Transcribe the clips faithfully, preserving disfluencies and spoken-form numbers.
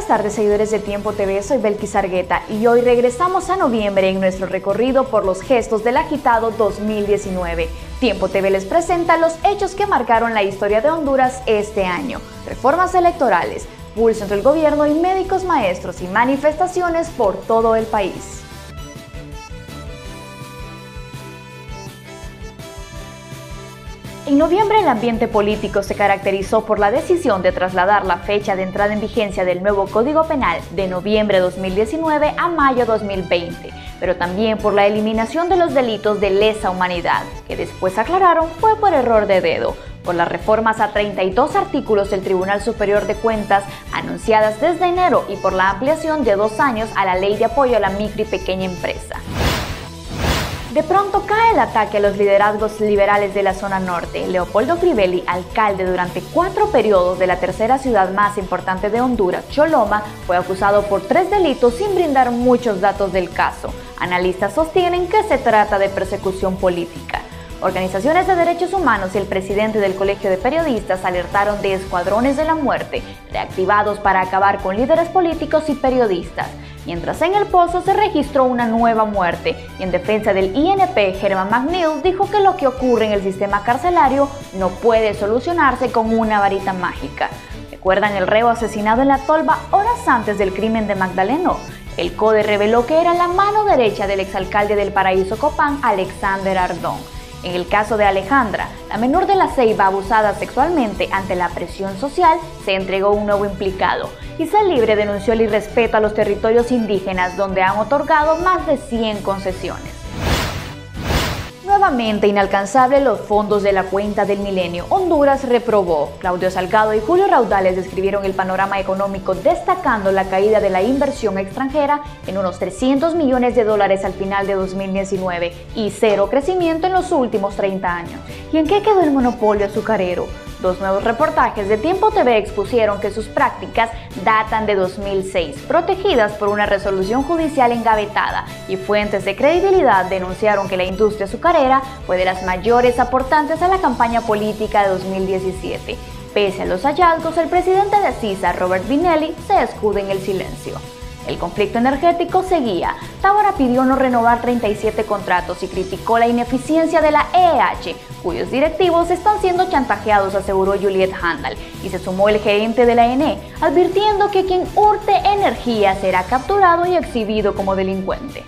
tardes, seguidores de Tiempo T V, soy Belkis Argueta y hoy regresamos a noviembre en nuestro recorrido por los gestos del agitado dos mil diecinueve. Tiempo T V les presenta los hechos que marcaron la historia de Honduras este año: reformas electorales, pulso entre el gobierno y médicos maestros y manifestaciones por todo el país. En noviembre el ambiente político se caracterizó por la decisión de trasladar la fecha de entrada en vigencia del nuevo Código Penal de noviembre dos mil diecinueve a mayo dos mil veinte, pero también por la eliminación de los delitos de lesa humanidad, que después aclararon fue por error de dedo, por las reformas a treinta y dos artículos del Tribunal Superior de Cuentas anunciadas desde enero y por la ampliación de dos años a la Ley de Apoyo a la Micro y Pequeña Empresa. De pronto cae el ataque a los liderazgos liberales de la zona norte. Leopoldo Crivelli, alcalde durante cuatro periodos de la tercera ciudad más importante de Honduras, Choloma, fue acusado por tres delitos sin brindar muchos datos del caso. Analistas sostienen que se trata de persecución política. Organizaciones de derechos humanos y el presidente del Colegio de Periodistas alertaron de escuadrones de la muerte, reactivados para acabar con líderes políticos y periodistas. Mientras en El Pozo se registró una nueva muerte y en defensa del I N P, Germán McNeil dijo que lo que ocurre en el sistema carcelario no puede solucionarse con una varita mágica. ¿Recuerdan el reo asesinado en La Tolva horas antes del crimen de Magdaleno? El CODE reveló que era la mano derecha del exalcalde del Paraíso Copán, Alexander Ardón. En el caso de Alejandra, la menor de La Ceiba abusada sexualmente ante la presión social, se entregó un nuevo implicado. Isla Libre denunció el irrespeto a los territorios indígenas, donde han otorgado más de cien concesiones. Nuevamente inalcanzable los fondos de la cuenta del milenio, Honduras reprobó. Claudio Salgado y Julio Raudales describieron el panorama económico destacando la caída de la inversión extranjera en unos trescientos millones de dólares al final de dos mil diecinueve y cero crecimiento en los últimos treinta años. ¿Y en qué quedó el monopolio azucarero? Dos nuevos reportajes de Tiempo T V expusieron que sus prácticas datan de dos mil seis, protegidas por una resolución judicial engavetada, y fuentes de credibilidad denunciaron que la industria azucarera fue de las mayores aportantes a la campaña política de dos mil diecisiete. Pese a los hallazgos, el presidente de CISA, Robert Vinelli, se escuda en el silencio. El conflicto energético seguía. Tábara pidió no renovar treinta y siete contratos y criticó la ineficiencia de la E E H, cuyos directivos están siendo chantajeados, aseguró Juliet Handal, y se sumó el gerente de la E N E, advirtiendo que quien hurte energía será capturado y exhibido como delincuente.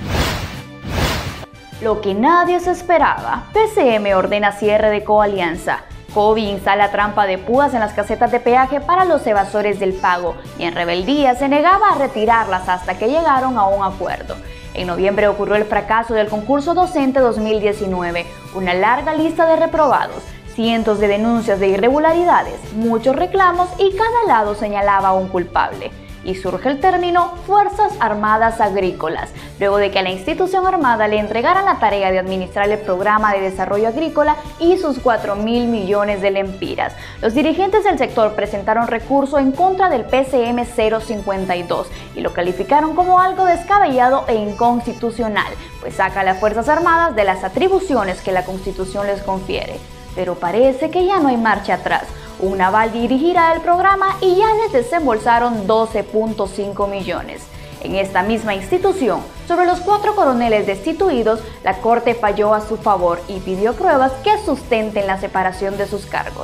Lo que nadie se esperaba. P C M ordena cierre de coalianza. Covi instala trampa de púas en las casetas de peaje para los evasores del pago y en rebeldía se negaba a retirarlas hasta que llegaron a un acuerdo. En noviembre ocurrió el fracaso del concurso docente dos mil diecinueve, una larga lista de reprobados, cientos de denuncias de irregularidades, muchos reclamos y cada lado señalaba a un culpable. Y surge el término Fuerzas Armadas Agrícolas, luego de que a la institución armada le entregaran la tarea de administrar el Programa de Desarrollo Agrícola y sus cuatro mil millones de lempiras. Los dirigentes del sector presentaron recurso en contra del P C M cero cincuenta y dos y lo calificaron como algo descabellado e inconstitucional, pues saca a las Fuerzas Armadas de las atribuciones que la Constitución les confiere. Pero parece que ya no hay marcha atrás. Un naval dirigirá el programa y ya les desembolsaron doce punto cinco millones. En esta misma institución, sobre los cuatro coroneles destituidos, la Corte falló a su favor y pidió pruebas que sustenten la separación de sus cargos.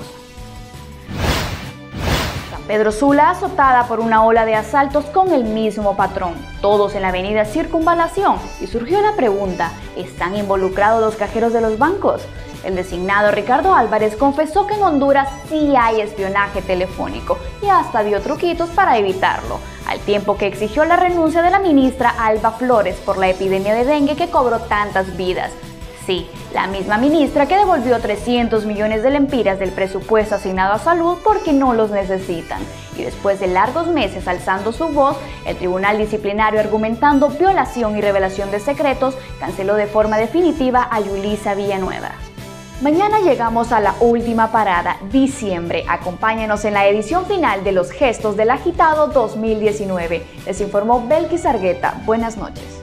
San Pedro Sula azotada por una ola de asaltos con el mismo patrón, todos en la avenida Circunvalación, y surgió la pregunta: ¿están involucrados los cajeros de los bancos? El designado Ricardo Álvarez confesó que en Honduras sí hay espionaje telefónico y hasta dio truquitos para evitarlo, al tiempo que exigió la renuncia de la ministra Alba Flores por la epidemia de dengue que cobró tantas vidas. Sí, la misma ministra que devolvió trescientos millones de lempiras del presupuesto asignado a salud porque no los necesitan. Y después de largos meses alzando su voz, el Tribunal Disciplinario, argumentando violación y revelación de secretos, canceló de forma definitiva a Yulisa Villanueva. Mañana llegamos a la última parada, diciembre. Acompáñenos en la edición final de los gestos del agitado dos mil diecinueve. Les informó Belkis Argueta. Buenas noches.